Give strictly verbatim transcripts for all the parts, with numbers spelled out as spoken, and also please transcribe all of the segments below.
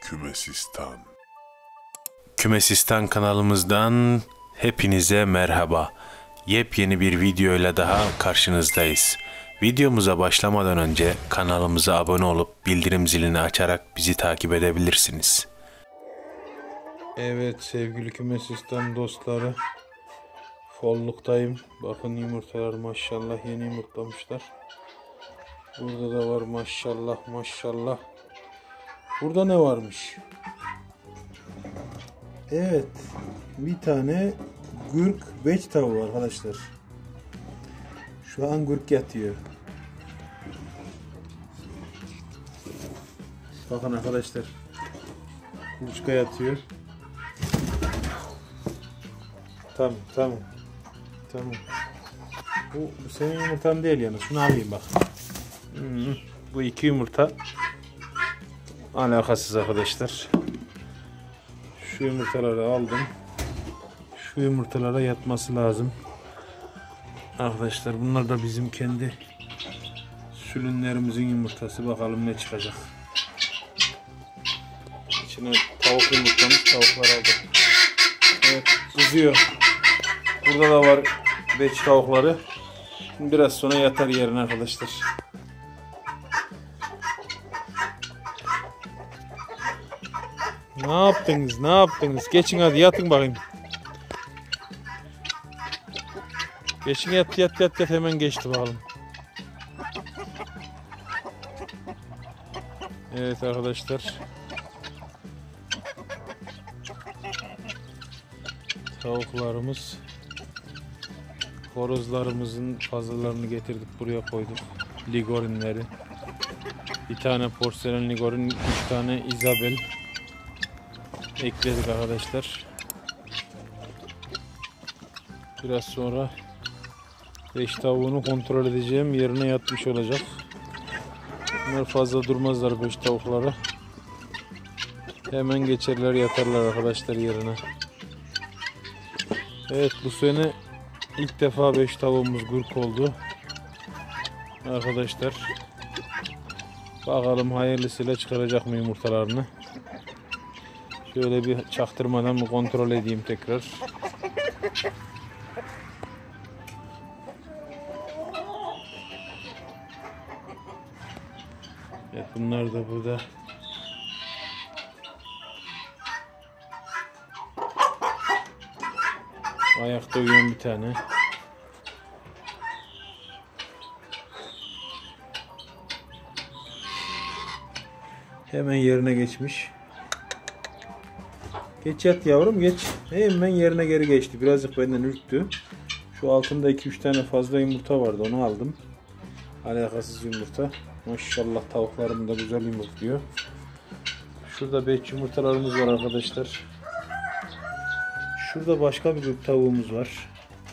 Kümesistan. Kümesistan kanalımızdan hepinize merhaba. Yepyeni bir videoyla daha karşınızdayız. Videomuza başlamadan önce kanalımıza abone olup bildirim zilini açarak bizi takip edebilirsiniz. Evet sevgili Kümesistan dostları, folluktayım. Bakın yumurtalar maşallah yeni yumurtlamışlar. Burada da var maşallah maşallah. Burada ne varmış? Evet, bir tane gürk beç tavuğu arkadaşlar. Şu an gürk yatıyor. Bakın arkadaşlar, kuluçka yatıyor. Tamam tamam tamam. Bu, bu senin yumurtan değil yani. Şunu alayım bak. Hmm, bu iki yumurta alakasız arkadaşlar. Şu yumurtaları aldım. Şu yumurtalara yatması lazım. Arkadaşlar bunlar da bizim kendi sülünlerimizin yumurtası. Bakalım ne çıkacak. İçine tavuk yumurtamız, tavuklar aldım. Evet, kızıyor. Burada da var beç tavukları. Şimdi biraz sonra yatar yerine arkadaşlar. Ne yaptınız? Ne yaptınız? Geçin hadi yatın bakayım. Geçin yat yat yat yat, hemen geçti bakalım. Evet arkadaşlar. Tavuklarımız, horozlarımızın fazlalarını getirdik, buraya koyduk. Ligorinleri. Bir tane porselen ligorin, üç tane Isabel ekledik arkadaşlar. Biraz sonra beş tavuğunu kontrol edeceğim. Yerine yatmış olacak. Bunlar fazla durmazlar beş tavukları. Hemen geçerler, yatarlar arkadaşlar yerine. Evet, bu sene ilk defa beş tavuğumuz gurk oldu. Arkadaşlar. Bakalım hayırlısıyla çıkaracak mı yumurtalarını. Şöyle bir çaktırmadan bir kontrol edeyim tekrar. Evet, bunlar da burada. Ayakta uyuyan bir tane. Hemen yerine geçmiş. Geç yat yavrum, geç. Hemen yerine geri geçti. Birazcık benden ürktü. Şu altında iki üç tane fazla yumurta vardı, onu aldım. Alakasız yumurta. Maşallah tavuklarım da güzel yumurtluyor. Şurada beş yumurtalarımız var arkadaşlar. Şurada başka bir grup tavuğumuz var.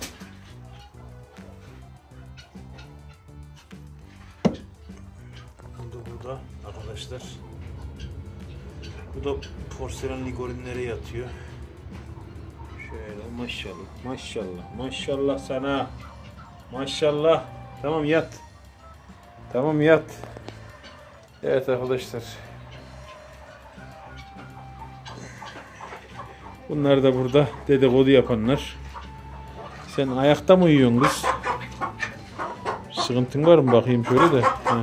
Bu da burada arkadaşlar. Bu da porselen ligorinlere yatıyor. Şöyle maşallah maşallah maşallah sana. Maşallah. Tamam yat. Tamam yat. Evet arkadaşlar. Bunlar da burada dedikodu yapanlar. Sen ayakta mı uyuyorsun kız? Sıkıntın var mı bakayım şöyle de. Ha.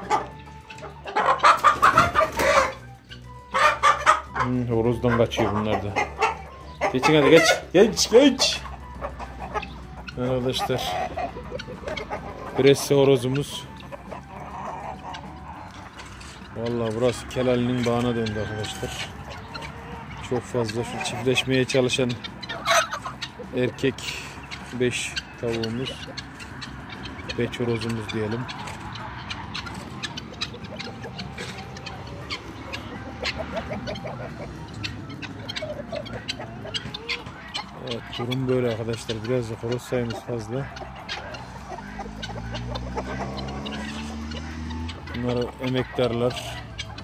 Hmm, horozdan kaçıyor bunlar da. Geçin hadi geç. Geç geç. Arkadaşlar. Bresse horozumuz. Vallahi burası Kelali'nin bağına döndü arkadaşlar. Çok fazla şu çiftleşmeye çalışan erkek beş tavuğumuz, beş horozumuz diyelim. Evet, durum böyle arkadaşlar. Biraz da horoz sayımız fazla. Bunlar emektarlar.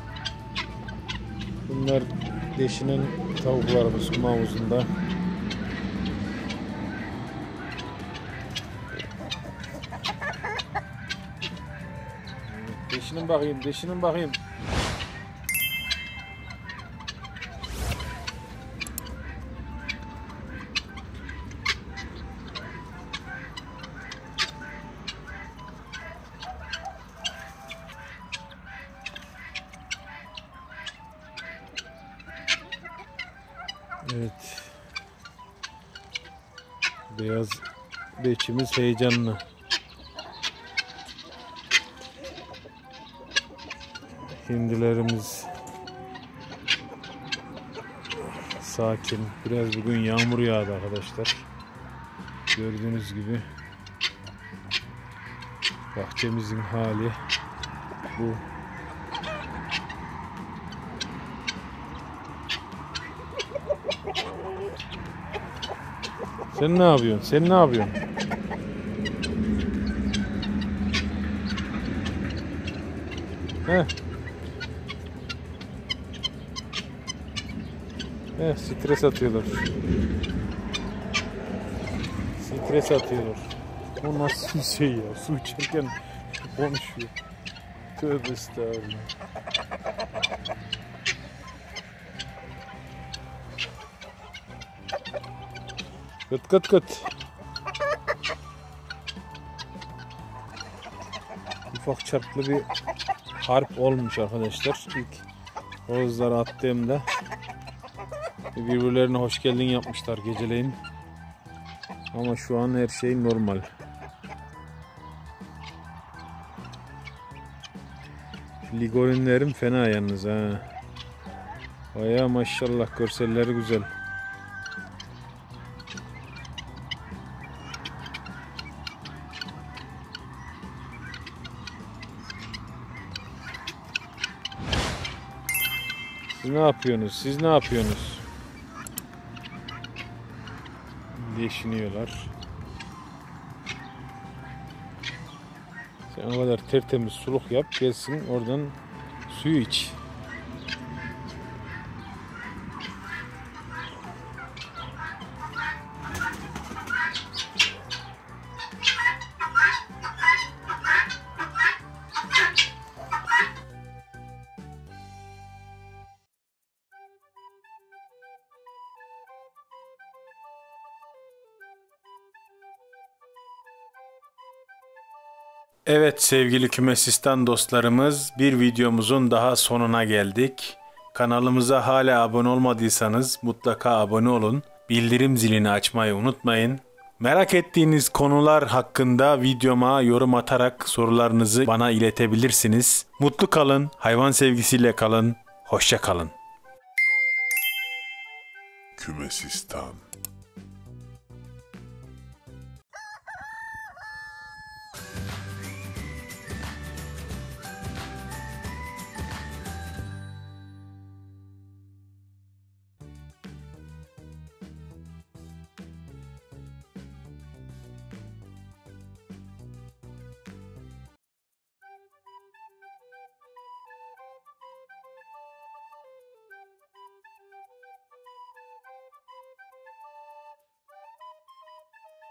Bunlar deşinen tavuklarımız kum havuzunda. Deşinin bakayım, deşinin bakayım. Evet. Beyaz beçimiz heyecanlı. Hindilerimiz sakin. Biraz bugün yağmur yağdı arkadaşlar. Gördüğünüz gibi bahçemizin hali bu. Sen ne yapıyorsun? Sen ne yapıyorsun? Heh. Heh, stres atıyorlar. Stres atıyorlar. O nasıl bir şey ya? Su içerken konuşuyor. Tövbe estağfurullah. Kıt kıt kıt. Ufak çaplı bir harp olmuş arkadaşlar. İlk horozları attığımda birbirlerine hoş geldin yapmışlar geceleyin. Ama şu an her şey normal. Ligorinlerim fena yalnız ha. Bayağı maşallah, görselleri güzel. Siz ne yapıyorsunuz? Siz ne yapıyorsunuz? Deşiniyorlar. Sen o kadar tertemiz suluk yap, gelsin oradan suyu iç. Evet sevgili Kümesistan dostlarımız, bir videomuzun daha sonuna geldik. Kanalımıza hala abone olmadıysanız mutlaka abone olun. Bildirim zilini açmayı unutmayın. Merak ettiğiniz konular hakkında videoma yorum atarak sorularınızı bana iletebilirsiniz. Mutlu kalın, hayvan sevgisiyle kalın, hoşça kalın. Kümesistan.